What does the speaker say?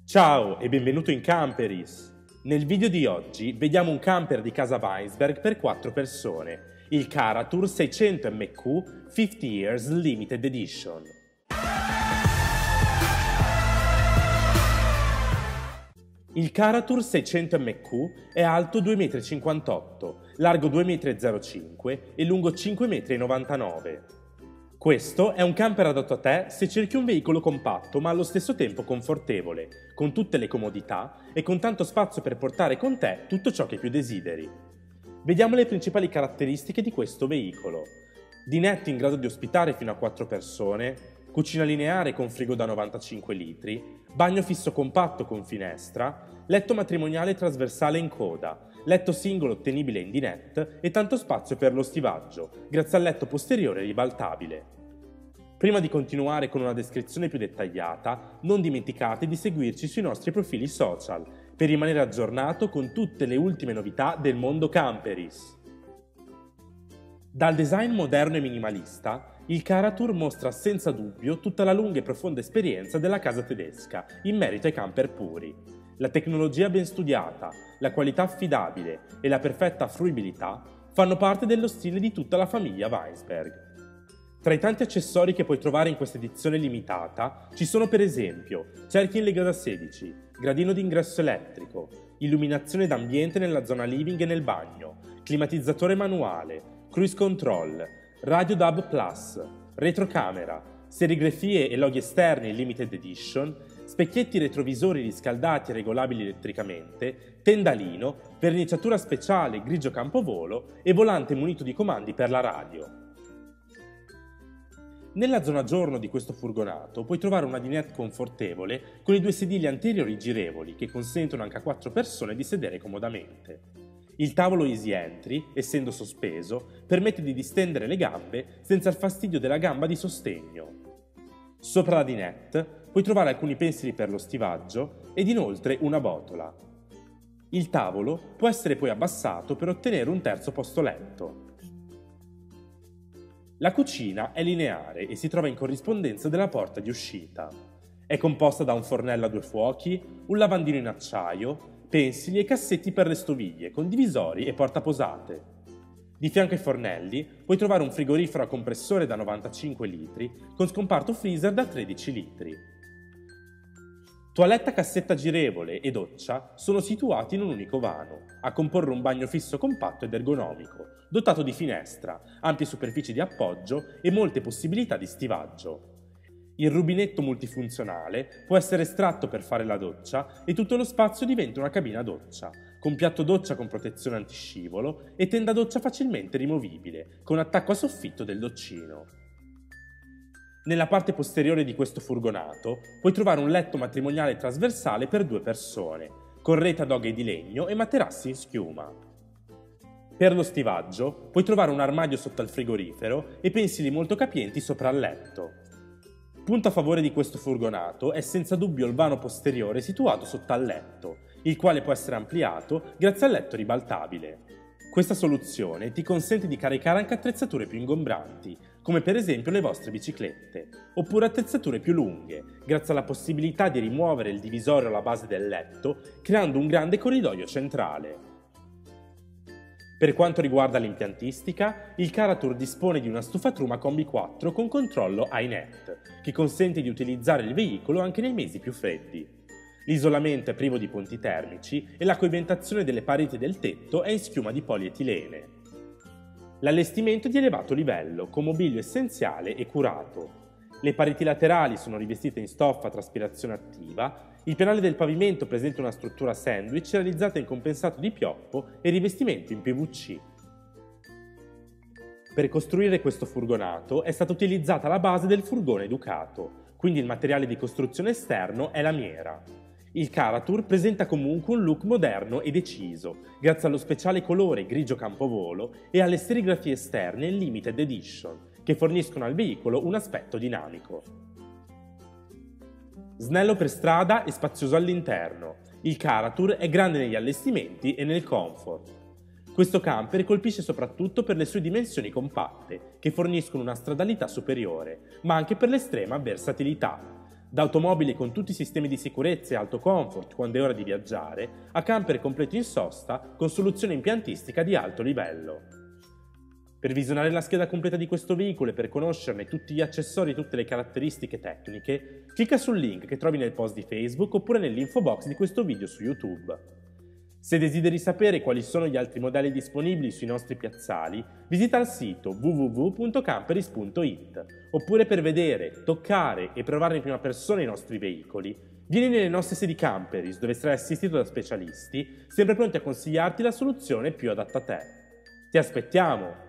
Ciao e benvenuto in Camperis! Nel video di oggi vediamo un camper di casa Weinsberg per 4 persone, il Caratour 600 MQ 50 Years Limited Edition. Il Caratour 600 MQ è alto 2,58 m, largo 2,05 m e lungo 5,99 m. Questo è un camper adatto a te se cerchi un veicolo compatto ma allo stesso tempo confortevole, con tutte le comodità e con tanto spazio per portare con te tutto ciò che più desideri. Vediamo le principali caratteristiche di questo veicolo. Dinette in grado di ospitare fino a 4 persone, cucina lineare con frigo da 95 litri, bagno fisso compatto con finestra, letto matrimoniale trasversale in coda, letto singolo ottenibile in dinette e tanto spazio per lo stivaggio, grazie al letto posteriore ribaltabile. Prima di continuare con una descrizione più dettagliata, non dimenticate di seguirci sui nostri profili social per rimanere aggiornato con tutte le ultime novità del mondo Camperis. Dal design moderno e minimalista, il Caratour mostra senza dubbio tutta la lunga e profonda esperienza della casa tedesca in merito ai camper puri. La tecnologia ben studiata, la qualità affidabile e la perfetta fruibilità fanno parte dello stile di tutta la famiglia Weinsberg. Tra i tanti accessori che puoi trovare in questa edizione limitata ci sono per esempio cerchi in lega da 16, gradino d'ingresso elettrico, illuminazione d'ambiente nella zona living e nel bagno, climatizzatore manuale, cruise control, radio DAB+, retrocamera, serigrafie e loghi esterni limited edition, specchietti retrovisori riscaldati e regolabili elettricamente, tendalino, verniciatura speciale grigio campovolo e volante munito di comandi per la radio. Nella zona giorno di questo furgonato puoi trovare una dinette confortevole con i 2 sedili anteriori girevoli che consentono anche a 4 persone di sedere comodamente. Il tavolo Easy Entry, essendo sospeso, permette di distendere le gambe senza il fastidio della gamba di sostegno. Sopra la dinette puoi trovare alcuni pensili per lo stivaggio ed inoltre una botola. Il tavolo può essere poi abbassato per ottenere un terzo posto letto. La cucina è lineare e si trova in corrispondenza della porta di uscita. È composta da un fornello a 2 fuochi, un lavandino in acciaio, pensili e cassetti per le stoviglie con divisori e portaposate. Di fianco ai fornelli puoi trovare un frigorifero a compressore da 95 litri con scomparto freezer da 13 litri. Toaletta cassetta girevole e doccia sono situati in un unico vano, a comporre un bagno fisso compatto ed ergonomico, dotato di finestra, ampie superfici di appoggio e molte possibilità di stivaggio. Il rubinetto multifunzionale può essere estratto per fare la doccia e tutto lo spazio diventa una cabina doccia, con piatto doccia con protezione antiscivolo e tenda doccia facilmente rimovibile, con attacco a soffitto del doccino. Nella parte posteriore di questo furgonato puoi trovare un letto matrimoniale trasversale per 2 persone, con rete ad oghe di legno e materassi in schiuma. Per lo stivaggio puoi trovare un armadio sotto al frigorifero e pensili molto capienti sopra il letto. Punto a favore di questo furgonato è senza dubbio il vano posteriore situato sotto al letto, il quale può essere ampliato grazie al letto ribaltabile. Questa soluzione ti consente di caricare anche attrezzature più ingombranti, come per esempio le vostre biciclette, oppure attrezzature più lunghe, grazie alla possibilità di rimuovere il divisorio alla base del letto, creando un grande corridoio centrale. Per quanto riguarda l'impiantistica, il Caratour dispone di una stufatruma Combi 4 con controllo iNet, che consente di utilizzare il veicolo anche nei mesi più freddi. L'isolamento è privo di ponti termici e la coibentazione delle pareti del tetto è in schiuma di polietilene. L'allestimento è di elevato livello, con mobilio essenziale e curato. Le pareti laterali sono rivestite in stoffa a traspirazione attiva, il pianale del pavimento presenta una struttura sandwich realizzata in compensato di pioppo e rivestimento in PVC. Per costruire questo furgonato è stata utilizzata la base del furgone Ducato, quindi il materiale di costruzione esterno è lamiera. Il Caratour presenta comunque un look moderno e deciso, grazie allo speciale colore grigio campovolo e alle serigrafie esterne limited edition, che forniscono al veicolo un aspetto dinamico. Snello per strada e spazioso all'interno, il Caratour è grande negli allestimenti e nel comfort. Questo camper colpisce soprattutto per le sue dimensioni compatte, che forniscono una stradalità superiore, ma anche per l'estrema versatilità. Da automobili con tutti i sistemi di sicurezza e alto comfort quando è ora di viaggiare, a camper completo in sosta con soluzione impiantistica di alto livello. Per visionare la scheda completa di questo veicolo e per conoscerne tutti gli accessori e tutte le caratteristiche tecniche, clicca sul link che trovi nel post di Facebook oppure nell'info box di questo video su YouTube. Se desideri sapere quali sono gli altri modelli disponibili sui nostri piazzali, visita il sito www.camperis.it, oppure per vedere, toccare e provare in prima persona i nostri veicoli, vieni nelle nostre sedi Camperis dove sarai assistito da specialisti, sempre pronti a consigliarti la soluzione più adatta a te. Ti aspettiamo!